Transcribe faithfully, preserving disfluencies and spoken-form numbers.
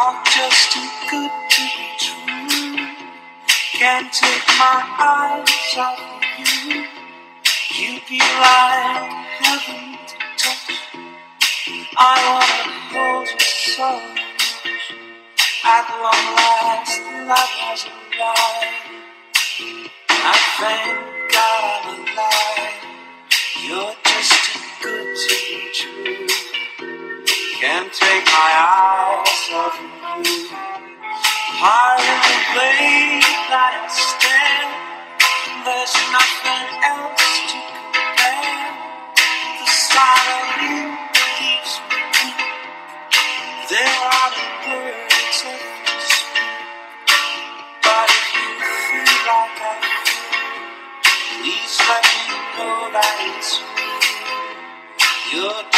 are just too good to be true. Can't take my eyes off of you. You'd be like heaven to touch. I wanna hold you so much. At long last, love has arrived. I thank God I'm alive. You're just too good to be true. Can't take my eyes off of you. High in the way that I stand, there's nothing else to compare. The sight of you leaves me weak. There are no words left to speak. But if you feel like I feel, please let me know that it's real. You're